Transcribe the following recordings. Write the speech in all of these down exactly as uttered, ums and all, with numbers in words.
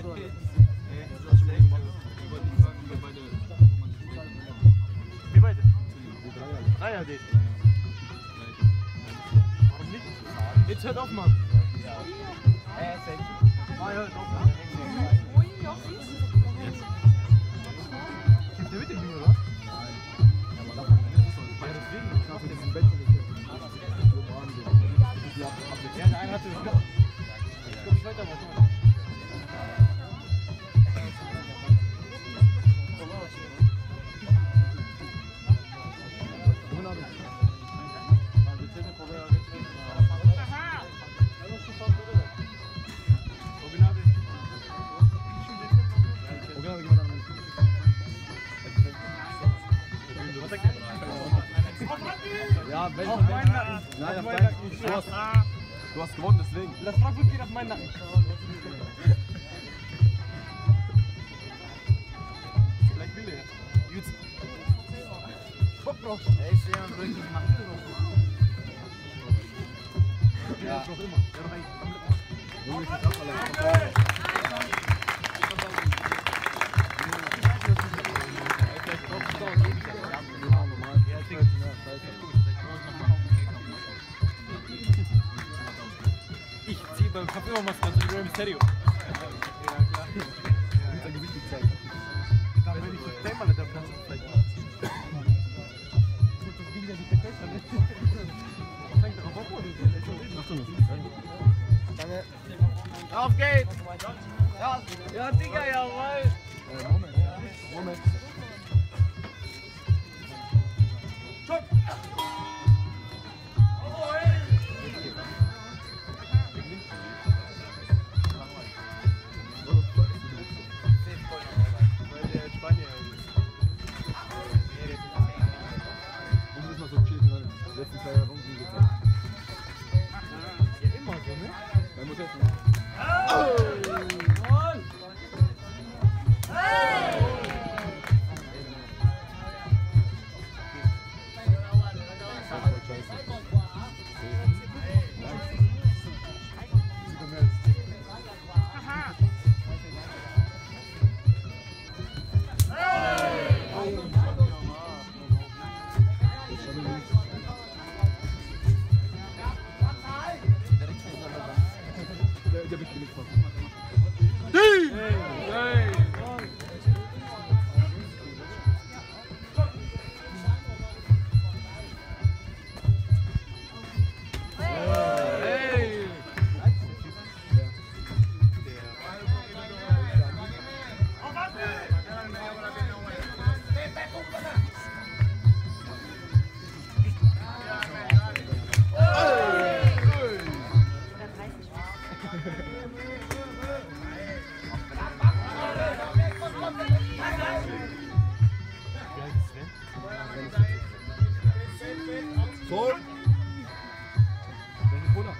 Wie beide? Dreier geht. Warum nicht? Jetzt hört auf, Mann. É, sete. Ah, hört auf, Mann. Kämpft der mit dem Ding, oder? Ja, deswegen. Ich glaube, der ist im Bett. Ja, der eine hatte es noch. Ich glaube, ich weiter was. Ja, wenn auf meinen Nacken. Nein, auf auf meinen deinen. Nacken. Du hast, du hast gewonnen, deswegen. Das Frankfurt geht auf meinen Nacken. Vielleicht will er. Jetzt. Bock drauf. Ey, ich sehe uns wirklich machen. Ja, noch immer. Ja, noch eigentlich komplett. Junge, ich bin auch allein. Ich ziehe beim Kampf immer Maske, so wie Rey Mysterio. Ja, klar. Mit deinem Gesicht gezeigt. Dann will ich das Thema nicht, dann kannst du es vielleicht machen. Das Ding, der sich verkauft hat, ne? Fängt darauf auf, oder? Achso, Danke. auf geht's! Ja, ja, Digga, jawohl! Äh, Moment. Moment. Stopp! Weil der Spanier ist. Ich muss mal so chillen, weil die letzten zwei Jahre Runden gezeigt. Ja, immer so, ne? Mein Mutter ist nicht. Der wird nicht passen. So. Welche Cola?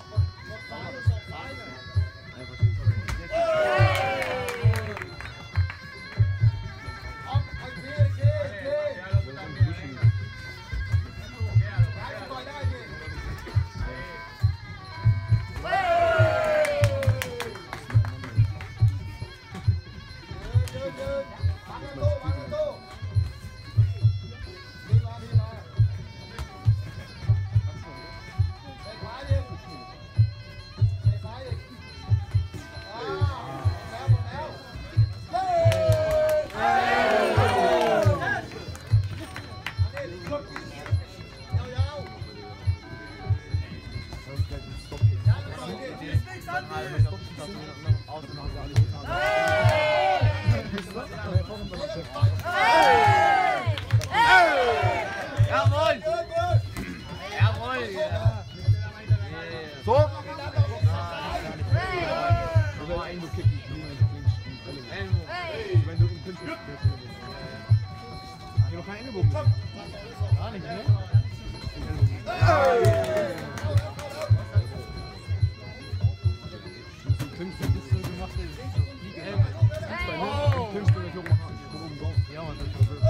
Jawohl! Jawohl! So! Oder irgendwo kicken. Wenn du im Pinch bist. Ich hab noch keinen Ellenbogen. Gar nicht, ne? Ja, man, das ist schon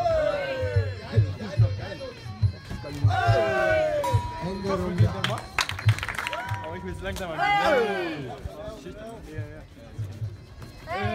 Hände runter. aber ich will es langsamer gehen. Ja, ja.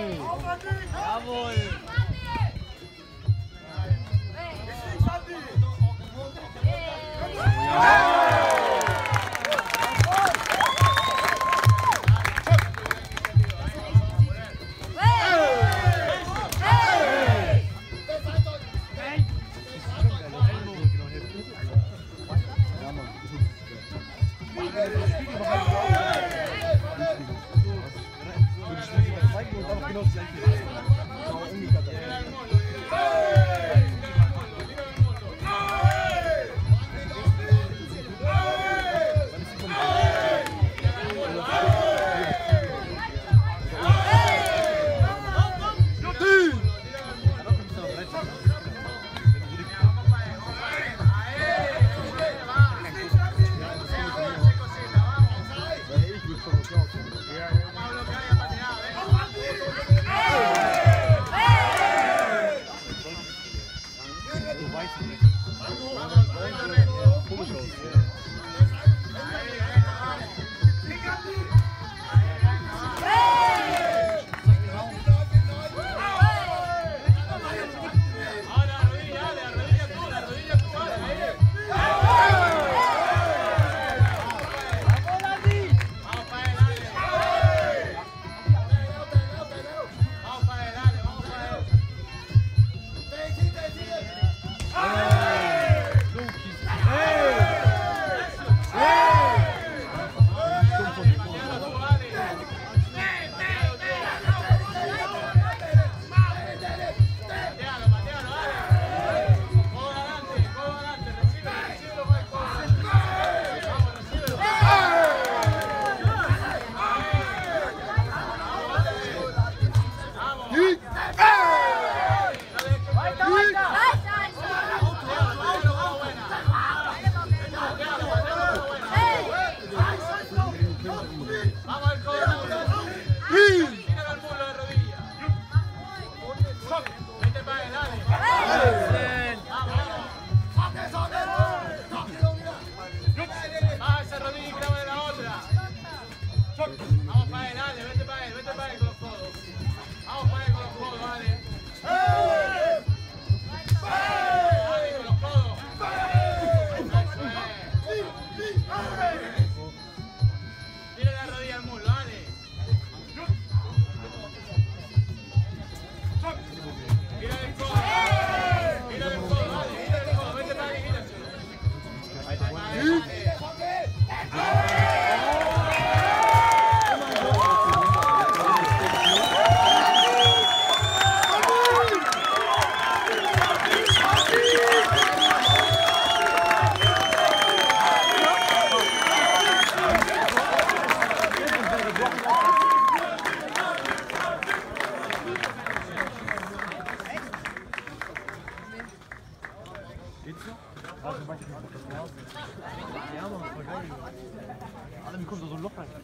Alle, wie kommt da so ein Loch rein?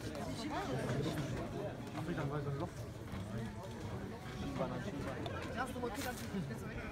Afrika, so ein Loch. Ja, so, okay, dann